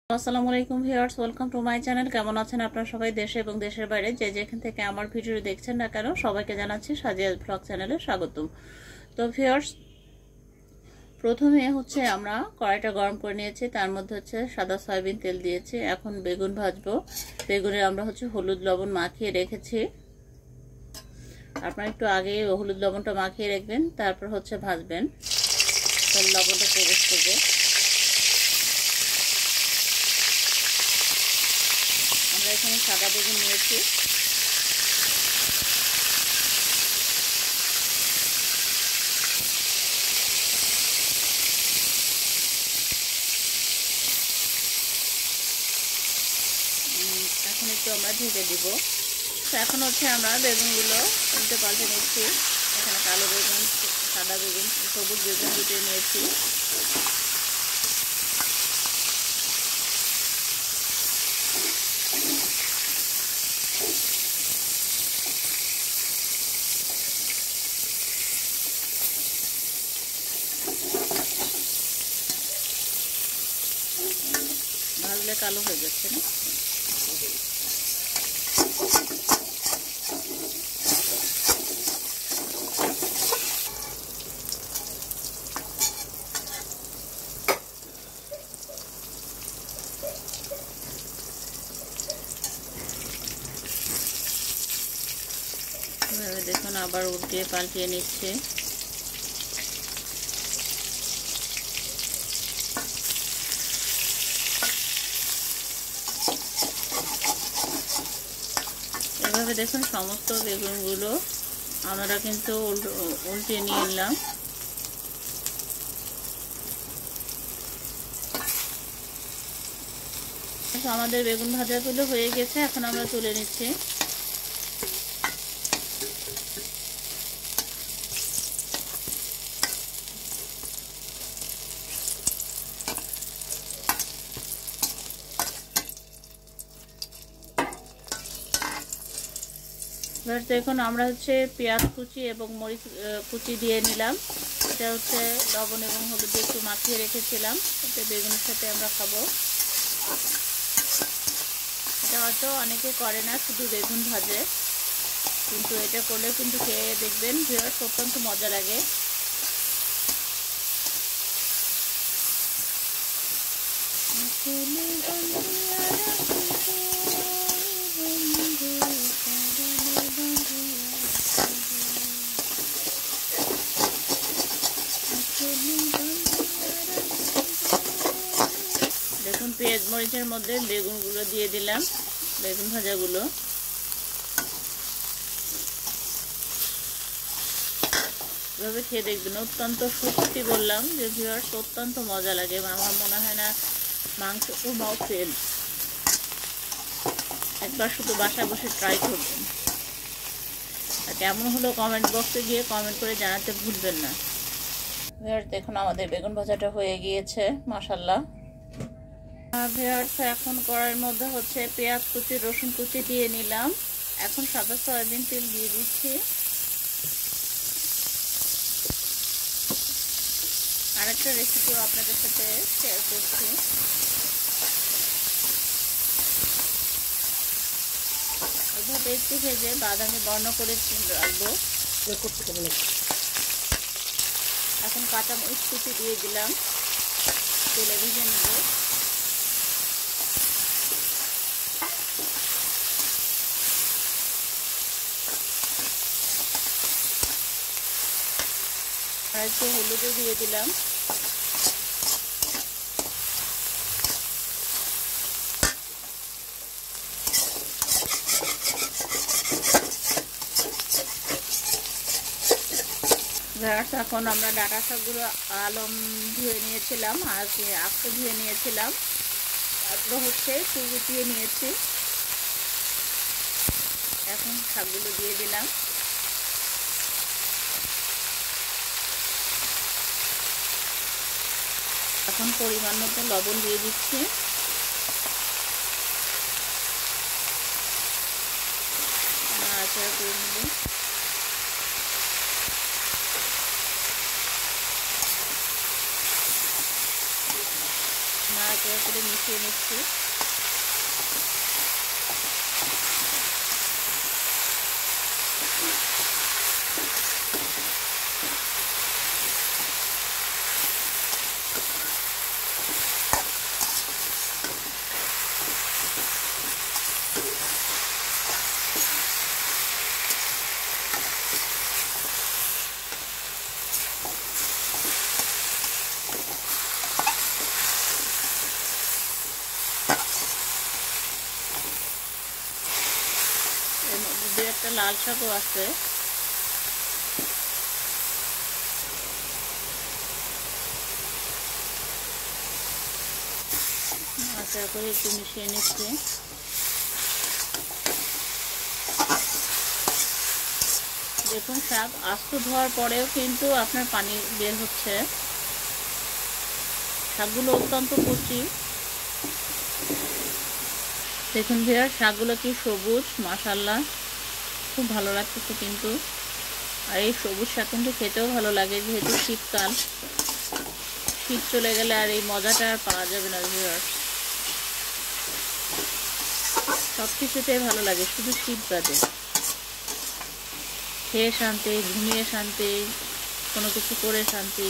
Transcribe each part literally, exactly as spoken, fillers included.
আসসালামু আলাইকুম viewers, welcome to my channel. কেমন আছেন আপনারা সবাই? দেশে এবং দেশের বাইরে যে যেখান থেকে আমার ভিডিও দেখছেন না কেন, সবাইকে জানাচ্ছি সাজিয়াস ব্লগ চ্যানেলে স্বাগতম। তো ভিউয়ার্স, প্রথমে হচ্ছে আমরা কড়াইটা গরম করে নিয়েছি, তার মধ্যে হচ্ছে সাদা সয়াবিন তেল দিয়েছি। এখন বেগুন ভাজবো। বেগুনে আমরা হচ্ছে হলুদ লবণ মাখিয়ে রেখেছি। আপনারা একটু আগে হলুদ লবণটা মাখিয়ে রাখবেন, তারপর হচ্ছে ভাজবেন, তাহলে লবণটা প্রবেশ করবে। আমরা এখানে সাদা বেগুন নিয়েছি। এখন একটু আমরা ঢেকে দিব। এখন হচ্ছে আমরা বেগুনগুলো উল্টে পাল্টে নিচ্ছি। এখানে কালো বেগুন, সাদা বেগুন, সবুজ বেগুন দুটো নিয়েছি। ভাজলে কালো হয়ে যাচ্ছে না? দেখুন, আবার উল্টিয়ে পাল্টিয়ে নিচ্ছে। এভাবে দেখুন সমস্ত বেগুনগুলো আমরা কিন্তু উল্টে নিয়ে নিলাম। আমাদের বেগুন ভাজাগুলো হয়ে গেছে, এখন আমরা তুলে নিচ্ছি। দেখুন, আমরা হচ্ছে পেঁয়াজ কুচি এবং মরিচ কুচি দিয়ে নিলাম। এটা হচ্ছে লবণ এবং হলুদ দিয়ে একটু মাখিয়ে রেখেছিলাম, এতে বেগুনের সাথে আমরা খাবো। এটা হয়তো অনেকে করে না, শুধু বেগুন ভাজে, কিন্তু এটা করলে কিন্তু খেয়ে দেখবেন ভিউয়ার্স, অত্যন্ত মজা লাগে। দেখুন, পেঁয়াজ মরিচের মধ্যে বেগুনগুলো দিয়ে দিলাম, বেগুন ভাজাগুলো। এভাবে খেয়ে দেখবেন, অত্যন্ত সত্যি বললাম যে ভিউয়ার্স, অত্যন্ত মজা লাগে। আমার মনে হয় না মাংস ও মাও ফেল। একবার শুধু বাসায় বসে ট্রাই করবেন। আর কেমন হলো কমেন্ট বক্সে গিয়ে কমেন্ট করে জানাতে ভুলবেন না। ভিউয়ার্স দেখুন, আমাদের বেগুন ভাজাটা হয়ে গিয়েছে, মাশাআল্লাহ। ভিউয়ার্স, এখন কড়াইয়ের মধ্যে হচ্ছে পেঁয়াজ কুচি, রসুন কুচি দিয়ে নিলাম। এখন সাদা সয়াবিন তেল দিয়ে দিচ্ছি। আরেকটা রেসিপিও আপনাদের সাথে শেয়ার করছি। এভাবে একটু ভেজে বাদামি বর্ণ করে রাখবো। এখন কাঁচা মরিচ কুচি দিয়ে দিলাম, তেলে ভেজে নেব। আর একটু হলুদও দিয়ে দিলাম। এখন আমরা ডাঁটা শাকগুলো আলম ধুয়ে নিয়েছিলাম, আর আস্ত ধুয়ে নিয়েছিলাম, তারপর হচ্ছে একটু গুটিয়ে নিয়েছি। এখন শাকগুলো দিয়ে দিলাম। এখন পরিমাণ মতো লবণ দিয়ে দিচ্ছি। নাড়াচাড়া করে নেব। নাড়াচাড়া করে মিশিয়ে নিচ্ছি। এর মধ্যে দু একটা লাল শাকও আছে, আচ্ছা করে একটু মিশিয়ে নিচ্ছি। দেখুন শাক আস্ত ধোয়ার পরেও কিন্তু আপনার পানি বের হচ্ছে। শাকগুলো অত্যন্ত কচি। দেখুন ভিউয়ার শাকগুলো কি সবুজ, মাশাআল্লাহ খুব ভালো লাগতেছে কিন্তু। আর এই সবুজ শাক কিন্তু খেতেও ভালো লাগে, যেহেতু শীতকাল, শীত চলে গেলে আর এই মজাটা আর পাওয়া যাবে না ভিউয়ার। সব কিছুতেই ভালো লাগে, শুধু শীত বাদে। খেয়ে শান্তি, ঘুমিয়ে শান্তি, কোনো কিছু করে শান্তি।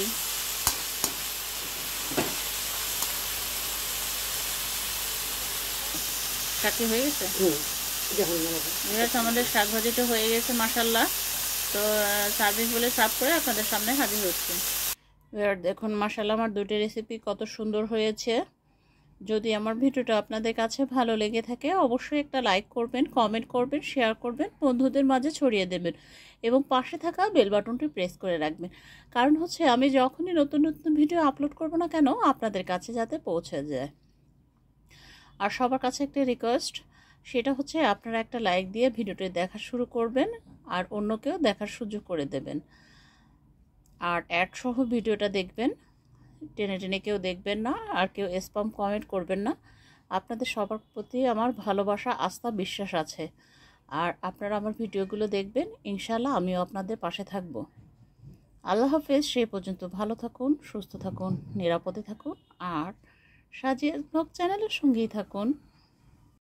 শাকটি হয়ে গেছে, আমাদের শাক ভাজিটা হয়ে গেছে মাশাআল্লাহ। তো সার্ভিস বলে সার্ভ করে আপনাদের সামনে হাজির হচ্ছে। দেখুন মাশাআল্লাহ আমার দুটি রেসিপি কত সুন্দর হয়েছে। যদি আমার ভিডিওটা আপনাদের কাছে ভালো লেগে থাকে অবশ্যই একটা লাইক করবেন, কমেন্ট করবেন, শেয়ার করবেন, বন্ধুদের মাঝে ছড়িয়ে দেবেন এবং পাশে থাকা বেল বাটনটি প্রেস করে রাখবেন। কারণ হচ্ছে আমি যখনই নতুন নতুন ভিডিও আপলোড করব না কেন আপনাদের কাছে যাতে পৌঁছে যায়। আর সবার কাছে একটা রিকোয়েস্ট, সেটা হচ্ছে আপনারা একটা লাইক দিয়ে ভিডিওটি দেখা শুরু করবেন আর অন্যকেও দেখার সুযোগ করে দেবেন। আর অ্যাড সহ ভিডিওটা দেখবেন, টেনে টেনে কেউ দেখবেন না, আর কেউ স্প্যাম কমেন্ট করবেন না। আপনাদের সবার প্রতি আমার ভালোবাসা, আস্থা, বিশ্বাস আছে। আর আপনারা আমার ভিডিওগুলো দেখবেন, ইনশাআল্লাহ আমিও আপনাদের পাশে থাকব। আল্লাহ হাফেজ। সেই পর্যন্ত ভালো থাকুন, সুস্থ থাকুন, নিরাপদে থাকুন আর সাজিয়াস ব্লগ চ্যানেলের সঙ্গেই থাকুন।